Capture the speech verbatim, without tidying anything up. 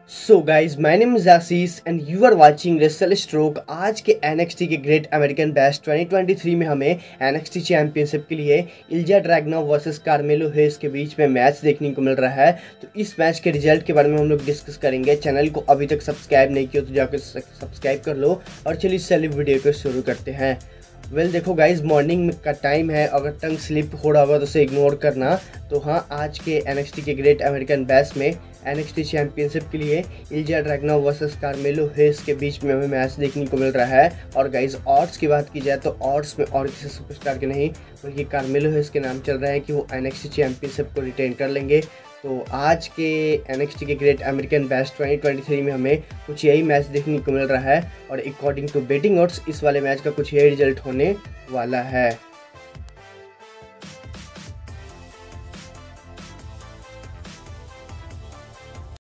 So guys my name is Ashish and you are watching wrestle stroke. आज के NXT के Great American Bash twenty twenty three में हमें NXT championship के लिए इल्जा ड्रैगनोव वर्सेस कार्मेलो हेस के बीच में मैच देखने को मिल रहा है। तो इस मैच के रिजल्ट के बारे में हम लोग डिस्कस करेंगे। चैनल को अभी तक सब्सक्राइब नहीं किया तो जाकर सब्सक्राइब कर लो और चलिए इस चलिए वीडियो को शुरू करते हैं। वेल well, देखो गाइज मॉर्निंग का टाइम है, अगर टंग स्लिप हो रहा होगा तो उसे इग्नोर करना। तो हाँ, आज के एनएक्सटी के ग्रेट अमेरिकन बेस्ट में एनएक्सटी चैंपियनशिप के लिए इल्जा ड्रैगनोव वर्सेस कार्मेलो हेस के बीच में हमें मैच देखने को मिल रहा है। और गाइज ऑड्स की बात की जाए तो ऑड्स में और किसी सुपरस्टार के नहीं बल्कि कार्मेलो हेस के नाम चल रहा है कि वो एनएक्सटी चैंपियनशिप को रिटेन कर लेंगे। तो आज के एनएक्सटी के Great American Bash twenty twenty three में हमें कुछ यही मैच देखने को मिल रहा है और अकॉर्डिंग टू बेटिंग ऑड्स इस वाले मैच का कुछ यही रिजल्ट होने वाला है।